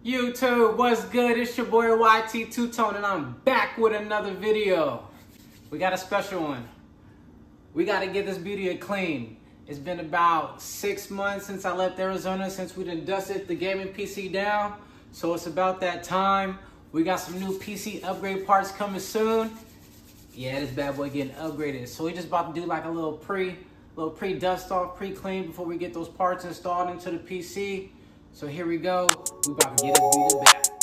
YouTube, what's good? It's your boy YT Two-Tone and I'm back with another video. We got a special one. We got to get this beauty clean. It's been about 6 months since I left Arizona, since we done dusted the gaming PC down. So it's about that time. We got some new PC upgrade parts coming soon. Yeah, this bad boy getting upgraded. So we just about to do like a little pre dust off, pre-clean before we get those parts installed into the PC. So here we go. We about to get this beauty back.